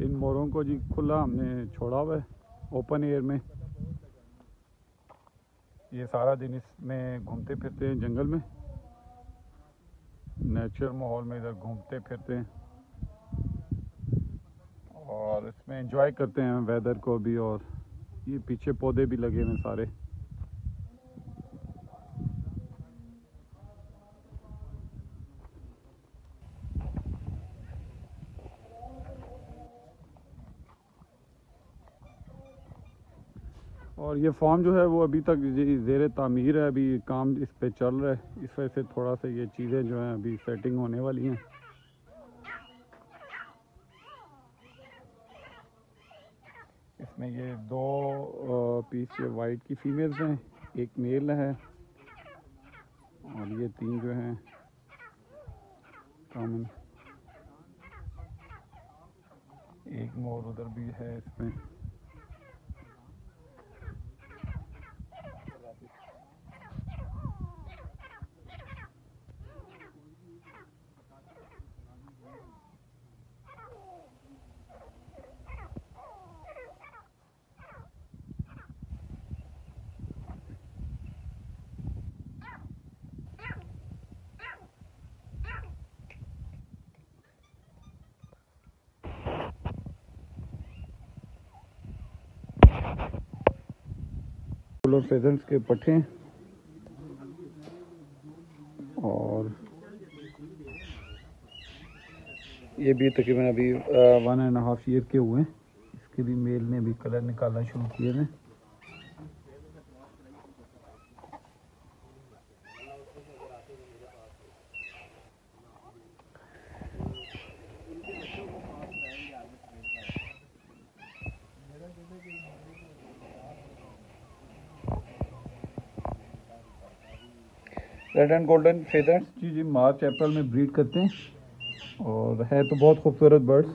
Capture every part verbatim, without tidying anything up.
इन मोरों को जी खुला हमने छोड़ा हुआ है ओपन एयर में। ये सारा दिन इसमें घूमते फिरते हैं जंगल में, नेचुरल माहौल में इधर घूमते फिरते हैं और इसमें एंजॉय करते हैं वेदर को भी। और ये पीछे पौधे भी लगे हुए सारे। और ये फार्म जो है वो अभी तक ज़ेर तामीर है, अभी काम इस पे चल रहा है। इस वजह से थोड़ा सा ये चीज़ें जो हैं अभी सेटिंग होने वाली हैं। इसमें ये दो पीस ये वाइट की फीमेल्स हैं, एक मेल है और ये तीन जो हैं कॉमन। एक मोर उधर भी है इसमें। और फेजेंट्स के पट्टे और ये भी तकरीबन अभी वन एंड हाफ ईयर के हुए हैं। इसके भी मेल ने भी कलर निकालना शुरू किए हैं। रेड एंड गोल्डन फेदर्स जी जी मार्च अप्रैल में ब्रीड करते हैं और है तो बहुत खूबसूरत बर्ड्स।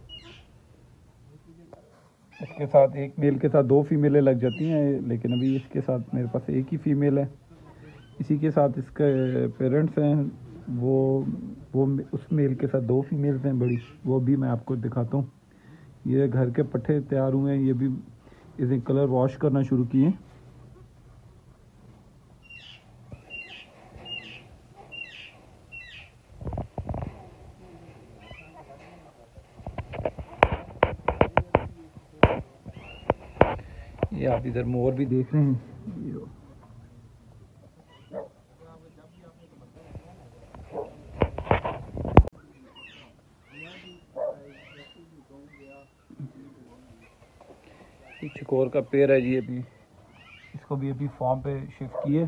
इसके साथ एक मेल के साथ दो फीमेलें लग जाती हैं, लेकिन अभी इसके साथ मेरे पास एक ही फीमेल है। इसी के साथ इसके पेरेंट्स हैं, वो वो उस मेल के साथ दो फीमेल्स हैं बड़ी, वो भी मैं आपको दिखाता हूँ। ये घर के पट्टे तैयार हुए हैं, ये भी इसे कलर वॉश करना शुरू किए। ये आप इधर मोर भी देख रहे हैं। ये चिकोर का पेड़ है जी, अभी इसको भी अभी फार्म पे शिफ्ट किए।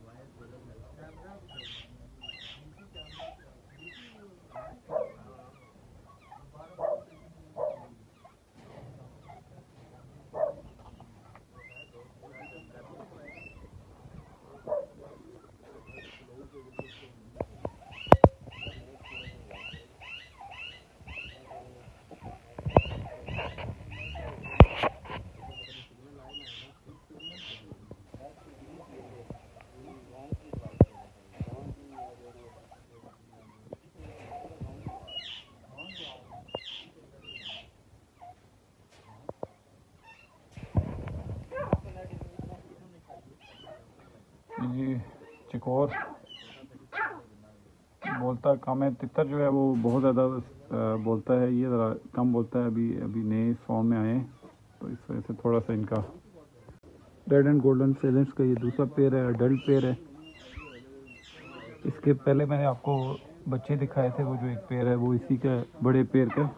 ये चिकोर बोलता कम है, तितर जो है वो बहुत ज़्यादा बोलता है, ये ज़रा कम बोलता है। अभी अभी नए फॉर्म में आए तो इस वजह से थोड़ा सा इनका। रेड एंड गोल्डन फेजेंट्स का ये दूसरा पेयर है, अडल्ट पेयर है। इसके पहले मैंने आपको बच्चे दिखाए थे, वो जो एक पेयर है वो इसी का बड़े पेयर का।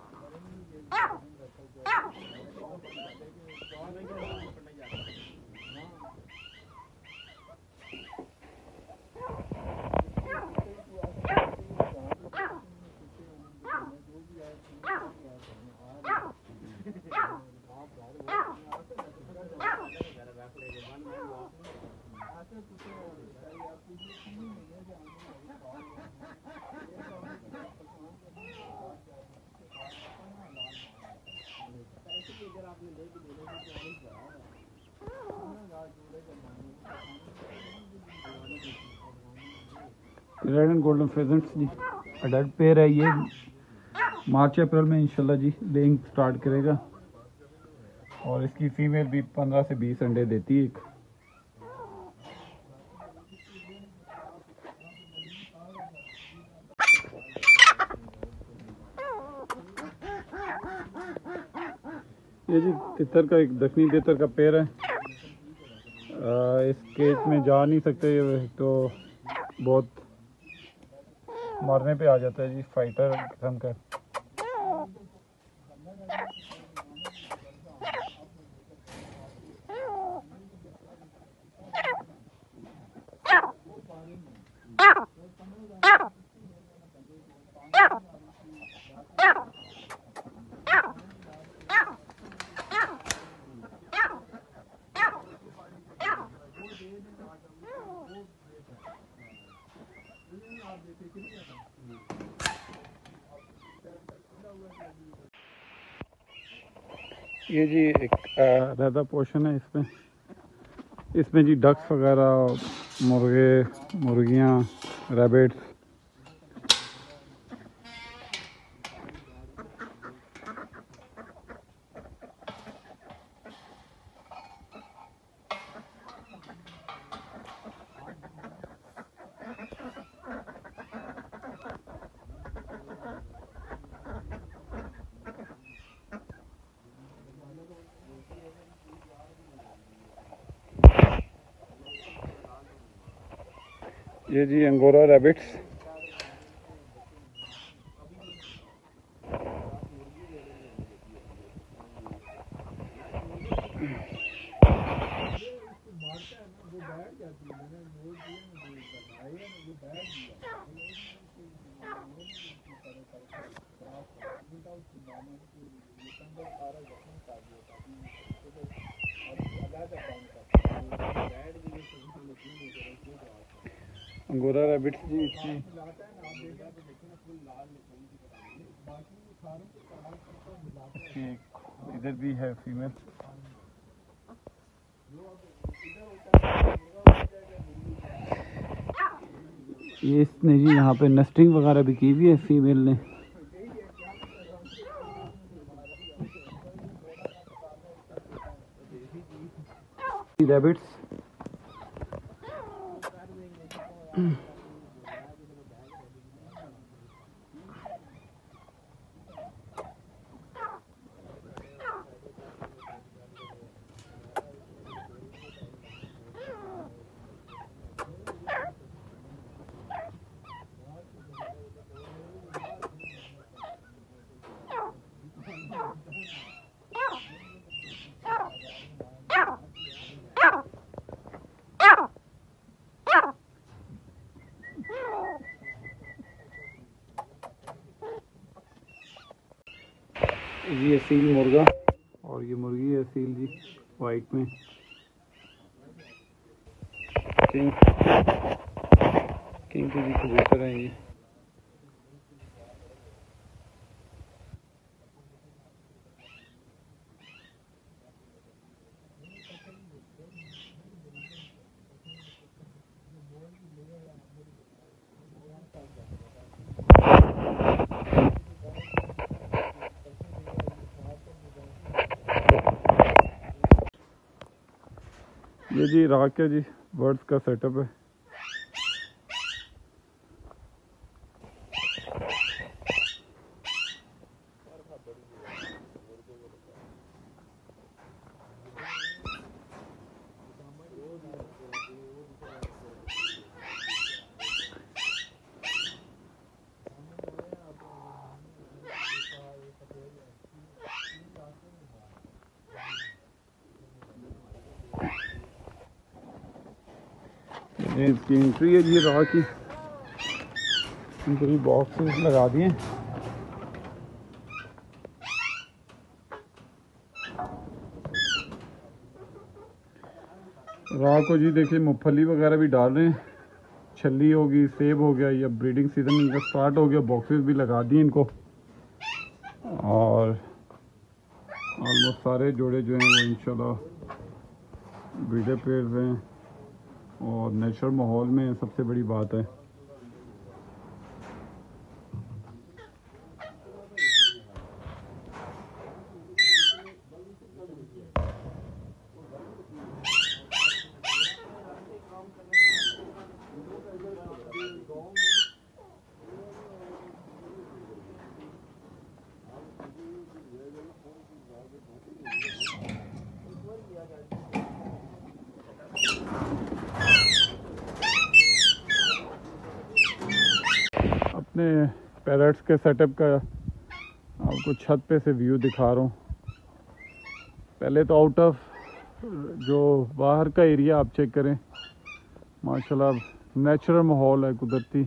रेड एंड गोल्डन फेजेंट्स जी अडल्ट पेयर है ये। मार्च अप्रैल में इंशाल्लाह जी लेइंग स्टार्ट करेगा। और इसकी फीमेल भी पंद्रह से बीस अंडे देती है एक। ये जी तितर का एक दक्षिणी तितर का पेड़ है। आ, इस केज में जा नहीं सकते, तो बहुत मरने पे आ जाता है जी, फाइटर किस्म का। ये जी एक रहता पोर्शन है इसमें। इसमें जी डक्स वगैरह, मुर्गे, मुर्गियाँ, रैबिट्स। ये जी अंगोरा रैबिट्स। अंगोरा रैबिट्स जी इसकी इधर भी है फीमेल। ये इसने जी यहाँ पे नेस्टिंग वगैरह भी की हुई है फीमेल ने। रैबिट्स ये सील मुर्गा और ये मुर्गी है सील जी वाइट में। किंग किंग के जी कबूतर हैं ये। ये जी रात का जी बर्ड्स का सेटअप है। ये इसकी एंट्री है जी राह की। इनको भी बॉक्सेस लगा दिए। राह को जी देखिए मूंगफली वगैरह भी डाल रहे हैं, छल्ली होगी, सेब हो गया, या ब्रीडिंग सीजन इनका स्टार्ट हो गया। बॉक्सेस भी लगा दिए इनको। और ऑलमोस्ट सारे जोड़े जो हैं वो इंशाल्लाह ब्रीडर पेयर्स हैं और नेचुरल माहौल में सबसे बड़ी बात है। अपने पैरट्स के सेटअप का आपको छत पे से व्यू दिखा रहा हूँ। पहले तो आउट ऑफ जो बाहर का एरिया आप चेक करें, माशाल्लाह नेचुरल माहौल है, कुदरती।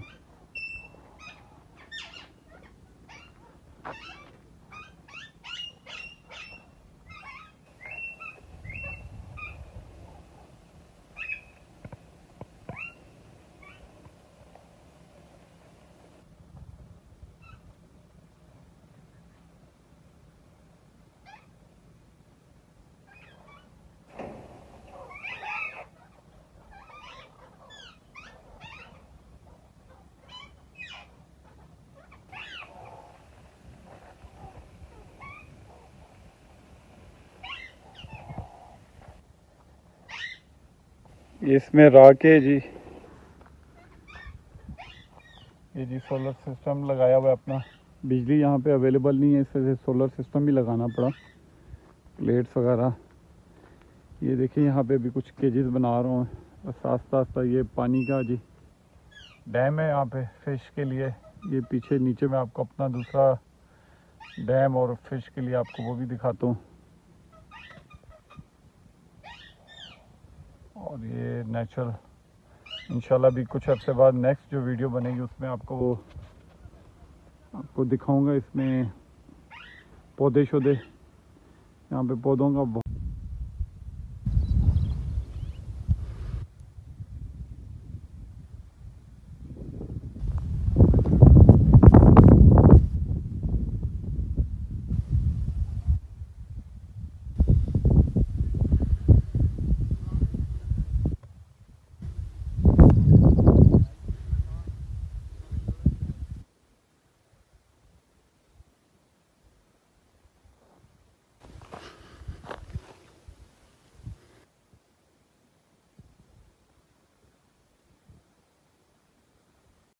इसमें राके जी, ये जी सोलर सिस्टम लगाया हुआ है अपना। बिजली यहाँ पे अवेलेबल नहीं है, इस वजह से सोलर सिस्टम भी लगाना पड़ा, प्लेट्स वगैरह। ये देखिए यहाँ पे भी कुछ केजेस बना रहा हूँ बस आस्ता आस्ता। ये पानी का जी डैम है यहाँ पे फिश के लिए। ये पीछे नीचे में आपको अपना दूसरा डैम और फिश के लिए आपको वो भी दिखाता हूँ। और ये नेचुरल इंशाल्लाह भी कुछ अर्से बाद नेक्स्ट जो वीडियो बनेगी उसमें आपको वो आपको दिखाऊंगा। इसमें पौधे शौधे, यहाँ पे पौधों का